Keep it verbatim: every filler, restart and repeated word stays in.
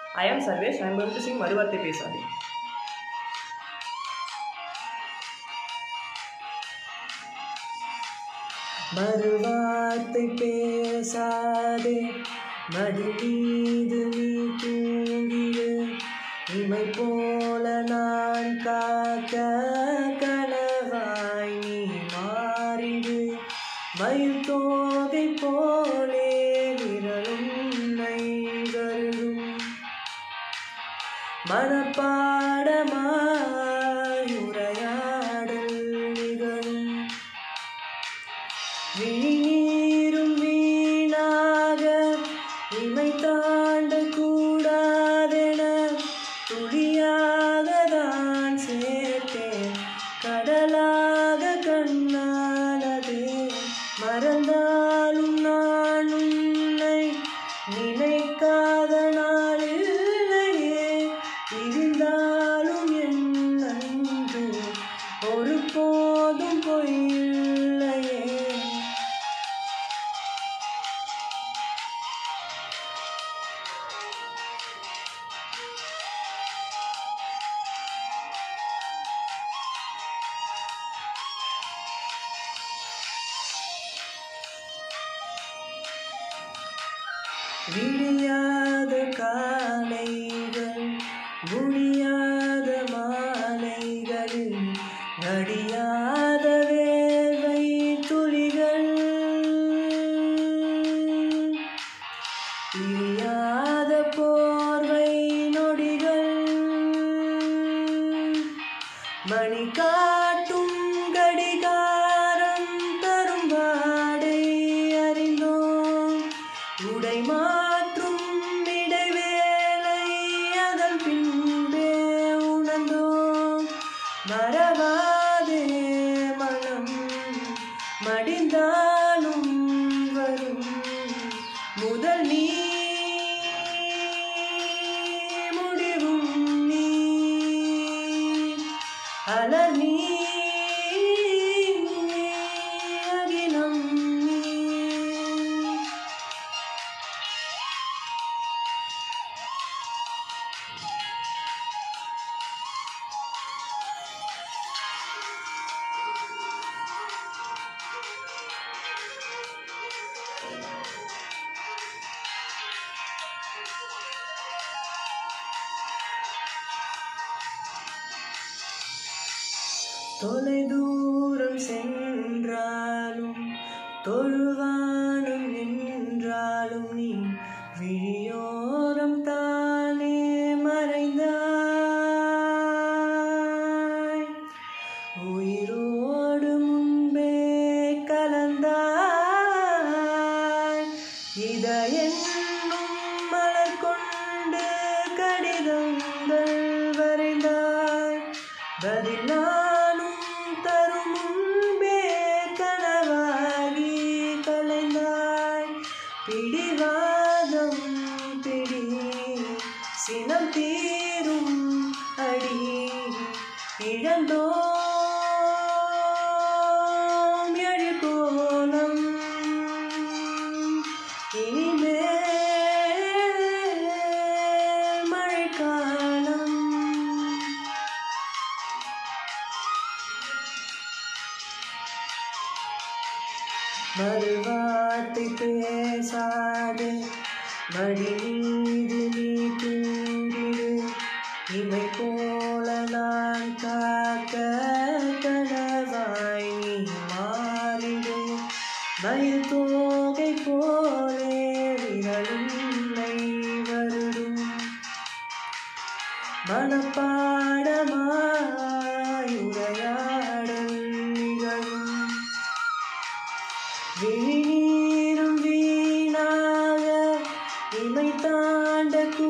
I am Sarvesh. I am going to sing Maruvarthai Pesade. மறுவார்த்தை பேசாதே மடி மீது நீ தூங்கிடு இமை போல நான் காக்க கனவாய் நீ மாறிடு மயில் தோகை போலே விரலும் நைவரும் மனப்பாடமாய் உரையாடல் நிகழும் விழிநீரும் வீணாக இமை தாண்ட கூடாதென துளியாக தான் சேர்த்தேன் கடலாக கண்ணானதே மறந்தாலும் நான் உன்னை நினைக்காத நாள் இல்லையே இருந்தாலும் என் அன்பு ஒரு போதும் பொய்யில்லையே விடியாத காலைகள் முடியாத மாலைகளில் நடியாத வேர்வை துளிகள் பிரியாத போர்வை நொடிகள் மணி காட்டும் கடிகாரம் தரும் வாடை அறிந்தோம் உடை மாற்றும் இடைவேளை அதன் பின்பே உணர்ந்தோம் மறவாதே மனம் மடிந்தாலும் வரும் முதல் நீ முடிவும் நீ அலர் நீ அகிலம் நீ தொலை தூரம் சென்றாலும் தொழுவானும் நின்றாலும் நீ விழியோரம் தானே மறைந்தாய் உயிரோடு முன்பே கலந்தாய் இதயென்னும் மலர் கொண்டு கடிதங்கள் வரைந்தாய் பதில் நானும் தரும் முன்பே கனவாகி கலைந்தாய் பிடிவாதம் பிடி சினம் தீரும் அடி இழந்தோம் எழிற்கோலம் இனிமேல் மழைக்காலம் மறுவார்த்தை பேசாதே மடி மீது நீ தூங்கிடு இமை போல நான் காக்க கனவாய் நீ மாறிடு மயில் தோகை போலே விரலும் வருடும் மனப்பாடமாய் உரையாடல் நிகழும் விழிநீரும் வீணாக இமை தாண்ட